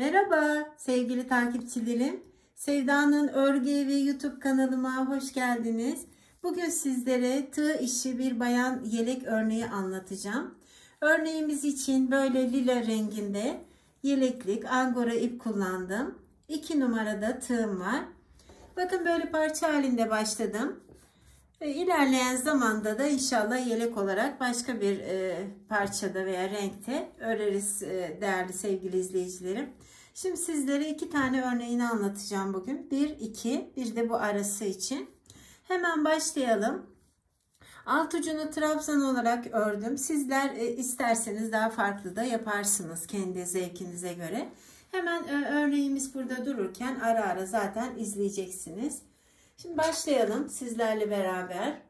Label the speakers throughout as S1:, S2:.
S1: Merhaba sevgili takipçilerim. Sevda'nın Örgü Evi YouTube kanalıma hoş geldiniz. Bugün sizlere tığ işi bir bayan yelek örneği anlatacağım. Örneğimiz için böyle lila renginde yeleklik angora ip kullandım. 2 numarada tığım var. Bakın böyle parça halinde başladım. İlerleyen zamanda da inşallah yelek olarak başka bir parçada veya renkte öreriz değerli sevgili izleyicilerim. Şimdi sizlere 2 tane örneğini anlatacağım bugün. 1, 2, bir de bu arası için. Hemen başlayalım. Alt ucunu trabzan olarak ördüm. Sizler isterseniz daha farklı da yaparsınız kendi zevkinize göre. Hemen örneğimiz burada dururken ara ara zaten izleyeceksiniz. Şimdi başlayalım sizlerle beraber.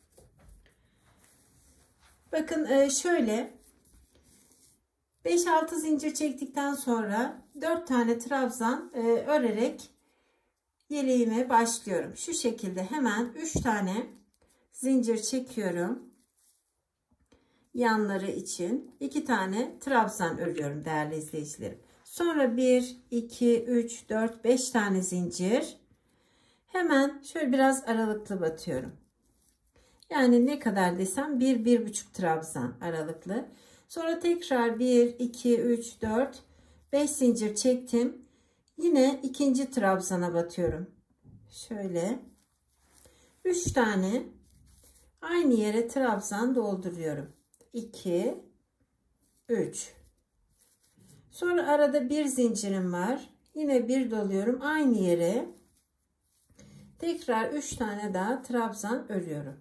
S1: Bakın şöyle 5-6 zincir çektikten sonra 4 tane trabzan örerek yeleğime başlıyorum. Şu şekilde hemen 3 tane zincir çekiyorum. Yanları için 2 tane trabzan örüyorum değerli izleyicilerim. Sonra 1, 2, 3, 4, 5 tane zincir. Hemen şöyle biraz aralıklı batıyorum. Yani ne kadar desem 1-1,5 trabzan aralıklı. Sonra tekrar 1, 2, 3, 4, 5 zincir çektim. Yine ikinci trabzana batıyorum. Şöyle 3 tane aynı yere trabzan dolduruyorum. 2, 3. Sonra arada bir zincirim var. Yine bir doluyorum aynı yere. Tekrar 3 tane daha trabzan örüyorum.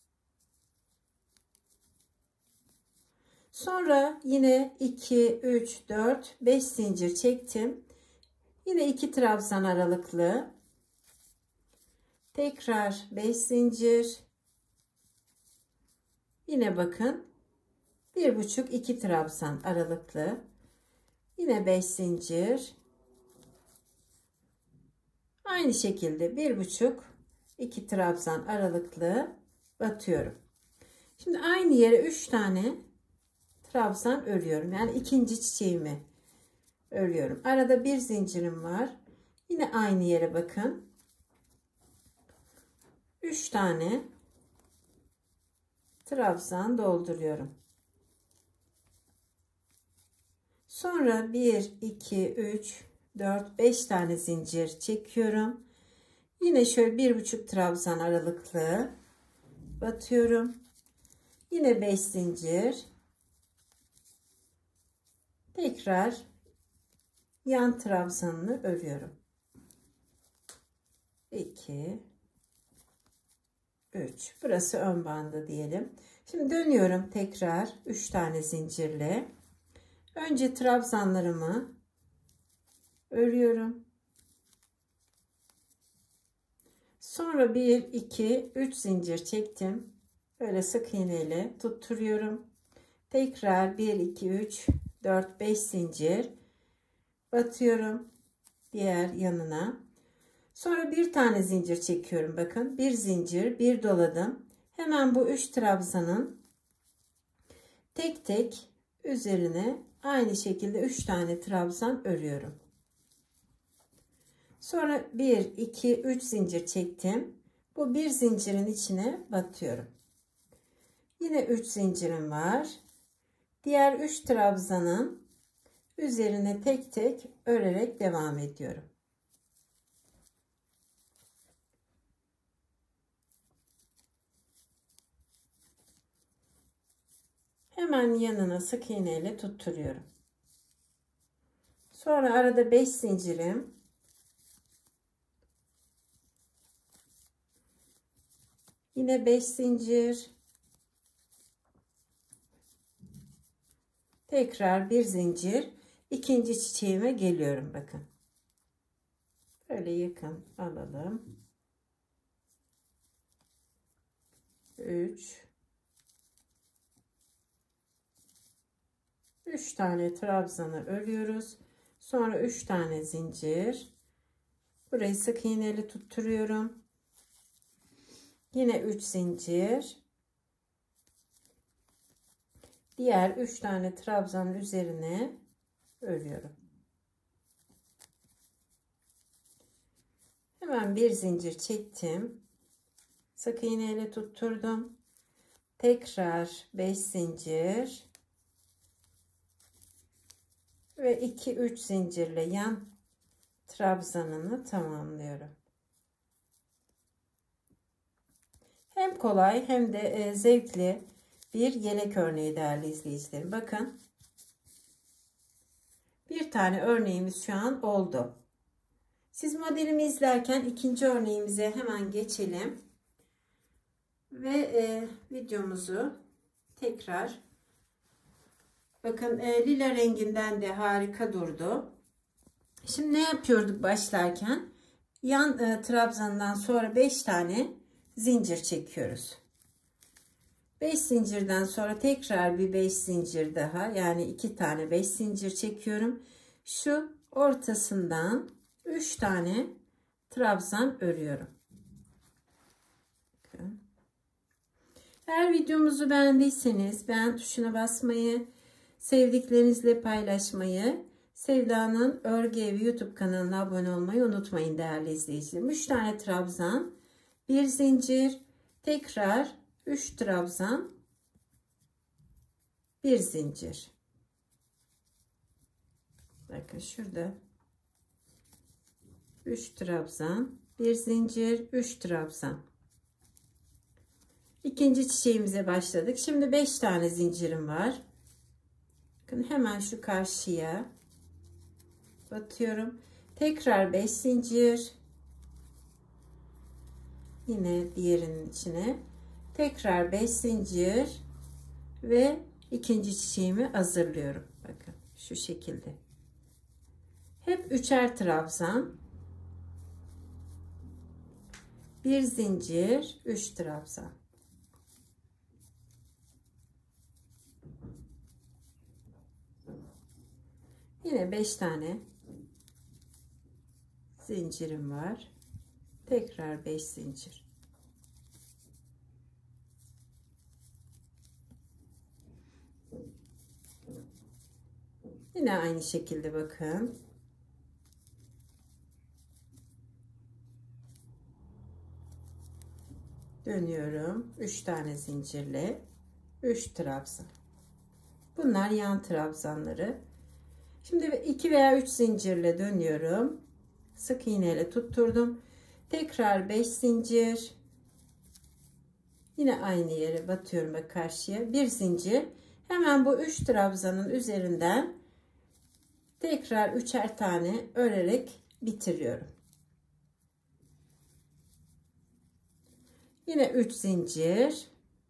S1: Sonra yine 2, 3, 4, 5 zincir çektim. Yine 2 trabzan aralıklı. Tekrar 5 zincir. Yine bakın 1,5-2 trabzan aralıklı. Yine 5 zincir. Aynı şekilde 1,5-2 trabzan aralıklı batıyorum. Şimdi aynı yere 3 tane trabzan örüyorum. Yani ikinci çiçeğimi örüyorum. Arada bir zincirim var. Yine aynı yere bakın. 3 tane trabzan dolduruyorum. Sonra 1, 2, 3, 4, 5 tane zincir çekiyorum. Yine şöyle 1,5 trabzan aralıklı batıyorum. Yine 5 zincir. Tekrar yan trabzanını örüyorum. 2, 3. Burası ön bandı diyelim. Şimdi dönüyorum tekrar 3 tane zincirle. Önce trabzanlarımı örüyorum. Sonra 1, 2, 3 zincir çektim. Böyle sık iğneyle tutturuyorum. Tekrar 1, 2, 3, 4, 5 zincir batıyorum diğer yanına. Sonra bir tane zincir çekiyorum. Bakın bir zincir, bir doladım. Hemen bu 3 trabzanın tek tek üzerine aynı şekilde 3 tane trabzan örüyorum. Sonra 1, 2, 3 zincir çektim. Bu bir zincirin içine batıyorum. Yine 3 zincirim var. Diğer 3 trabzanın üzerine tek tek örerek devam ediyorum. Hemen yanına sık iğneyle tutturuyorum. Sonra arada 5 zincirim. Yine 5 zincir. Tekrar bir zincir. İkinci çiçeğime geliyorum bakın. Böyle yakın alalım. 3 tane trabzanı örüyoruz. Sonra 3 tane zincir. Burayı sık iğneyle tutturuyorum. Yine 3 zincir. Diğer 3 tane trabzanın üzerine örüyorum. Hemen bir zincir çektim. Sık iğne ile tutturdum. Tekrar 5 zincir ve 2-3 zincirle yan trabzanını tamamlıyorum. Hem kolay hem de zevkli bir yelek örneği değerli izleyicilerim. Bakın, bir tane örneğimiz şu an oldu. Siz modelimi izlerken ikinci örneğimize hemen geçelim ve videomuzu tekrar, bakın lila renginden de harika durdu. Şimdi ne yapıyorduk başlarken? Yan trabzandan sonra 5 tane zincir çekiyoruz. 5 zincirden sonra tekrar bir 5 zincir daha, yani 2 tane 5 zincir çekiyorum. Şu ortasından 3 tane trabzan örüyorum. Eğer videomuzu beğendiyseniz beğen tuşuna basmayı, sevdiklerinizle paylaşmayı, Sevda'nın Örgü Evi YouTube kanalına abone olmayı unutmayın değerli izleyicilerim. 3 tane trabzan, 1 zincir, tekrar 3 trabzan, 1 zincir. Bakın şurada 3 trabzan, 1 zincir, 3 trabzan. İkinci çiçeğimize başladık. Şimdi 5 tane zincirim var. Bakın hemen şu karşıya batıyorum. Tekrar 5 zincir. Yine diğerinin içine. Tekrar 5 zincir ve ikinci çiçeğimi hazırlıyorum. Bakın şu şekilde. Hep üçer trabzan. 1 zincir, 3 trabzan. Yine 5 tane zincirim var. Tekrar 5 zincir. Yine aynı şekilde bakın. Dönüyorum. 3 tane zincirle 3 trabzan. Bunlar yan trabzanları. Şimdi 2 veya 3 zincirle dönüyorum. Sık iğne ile tutturdum. Tekrar 5 zincir. Yine aynı yere batıyorum ve karşıya 1 zincir. Hemen bu 3 trabzanın üzerinden tekrar 3'er tane örerek bitiriyorum. Yine 3 zincir.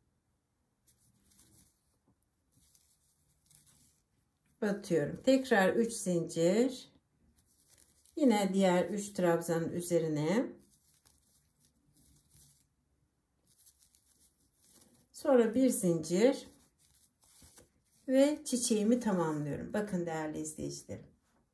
S1: Batıyorum. Tekrar 3 zincir. Yine diğer 3 trabzanın üzerine. Sonra 1 zincir ve çiçeğimi tamamlıyorum. Bakın değerli izleyicilerim.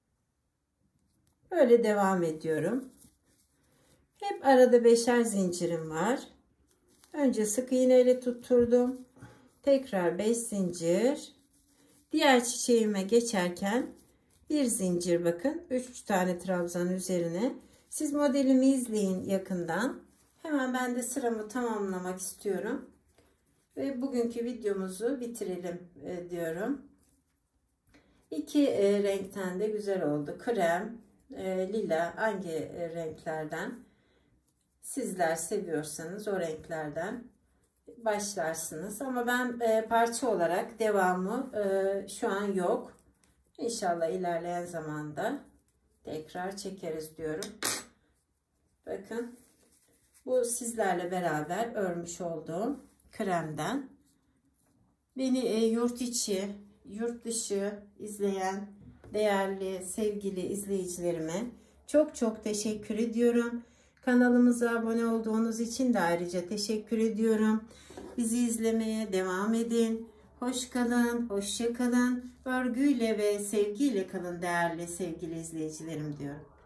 S1: Böyle devam ediyorum. Hep arada 5'er zincirim var. Önce sık iğne ile tutturdum. Tekrar 5 zincir. Diğer çiçeğime geçerken 1 zincir, bakın 3 tane trabzan üzerine. Siz modelimi izleyin yakından. Hemen ben de sıramı tamamlamak istiyorum. Ve bugünkü videomuzu bitirelim diyorum. İki renkten de güzel oldu. Krem, lila, hangi renklerden sizler seviyorsanız o renklerden başlarsınız. Ama ben parça olarak devamı şu an yok. İnşallah ilerleyen zamanda tekrar çekeriz diyorum. Bakın bu sizlerle beraber örmüş olduğum kremden. Beni yurt içi, yurt dışı izleyen değerli sevgili izleyicilerime çok çok teşekkür ediyorum. Kanalımıza abone olduğunuz için de ayrıca teşekkür ediyorum. Bizi izlemeye devam edin. Hoş kalın, hoşça kalın. Örgüyle ve sevgiyle kalın değerli sevgili izleyicilerim diyorum.